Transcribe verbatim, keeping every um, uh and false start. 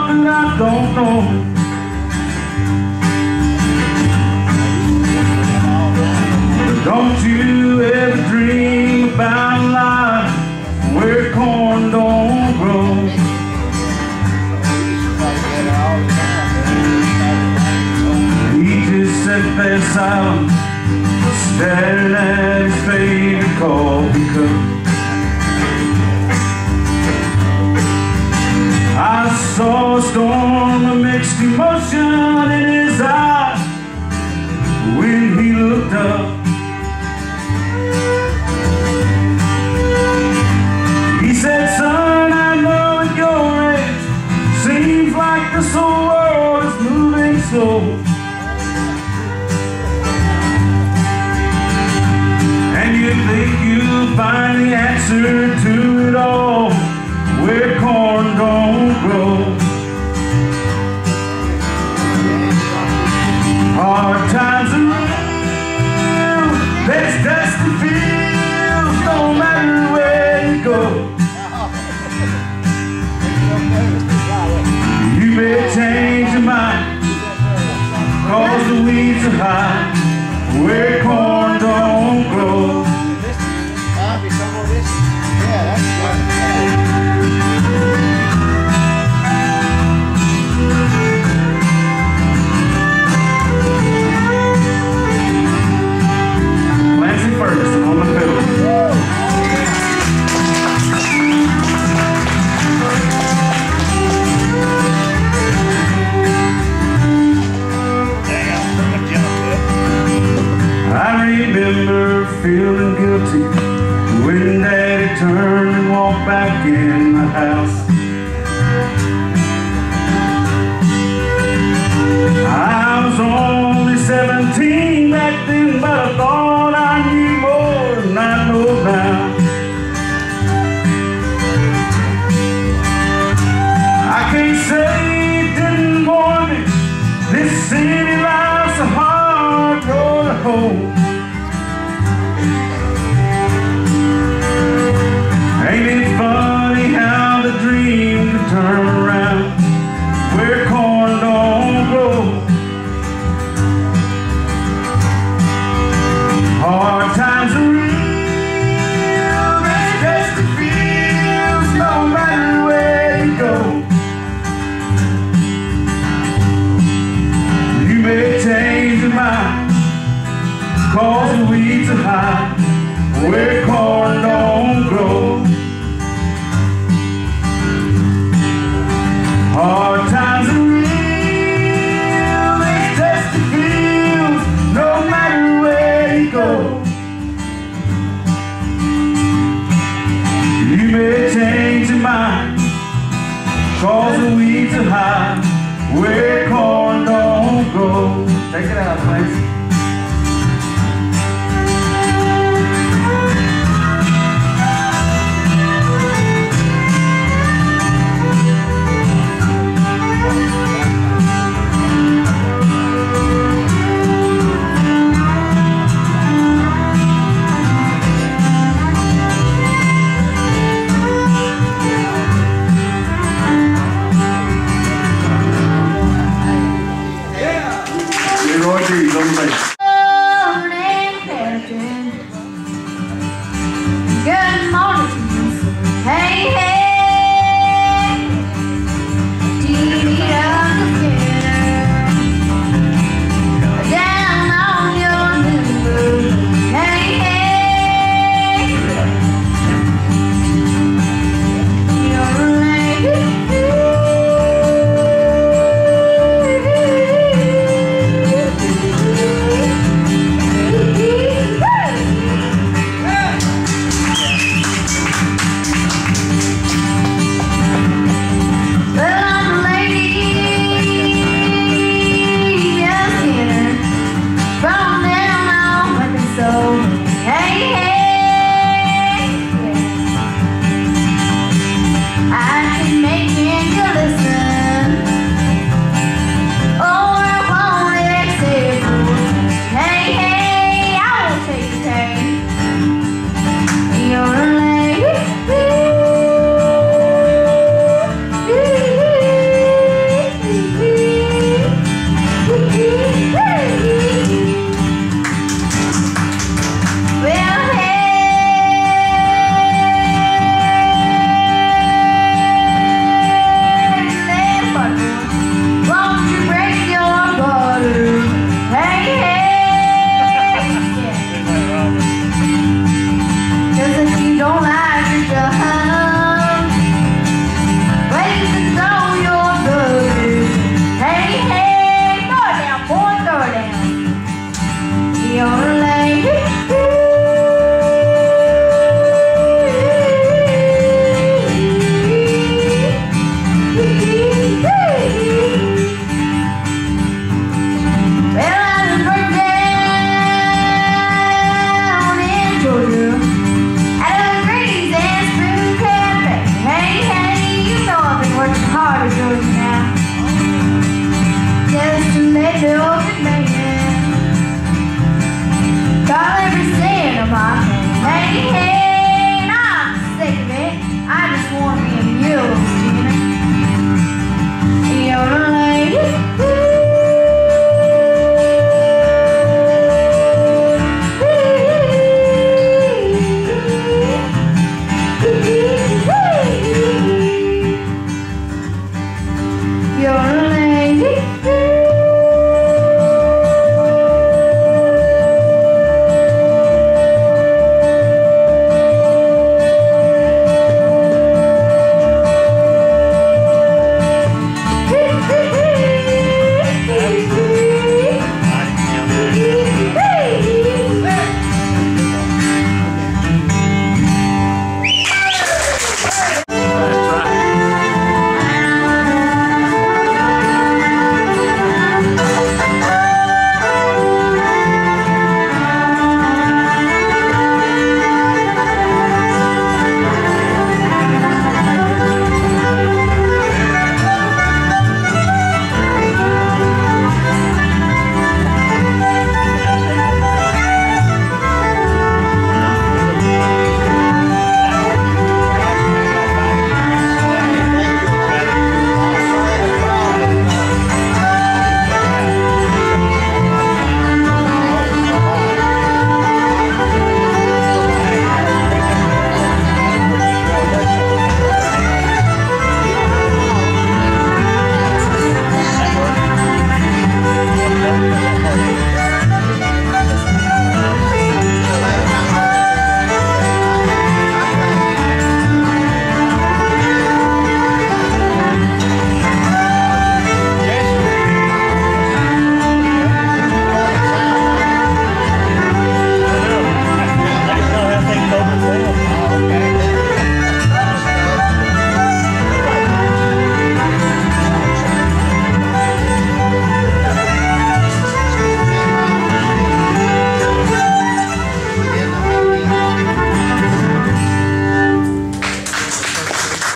that I don't know. Don't you ever dream about life where corn don't grow. He just sat there silent, staring at his favorite coffee cup. I saw a storm of mixed emotion in his eyes when he looked up. He said, son, I know at your age seems like this whole world is moving slow, and you think you'll find the answer to it all where corn don't grow. Hard times are real, there's dusty fields no matter where you go. You may change your mind, cause the weeds are high where corn don't grow. Ferguson on the fiddle. I remember feeling guilty when Daddy turned and walked back in the house. I was only seventeen back then, but I thought I knew more than I know now. I can't say it didn't bore me, this city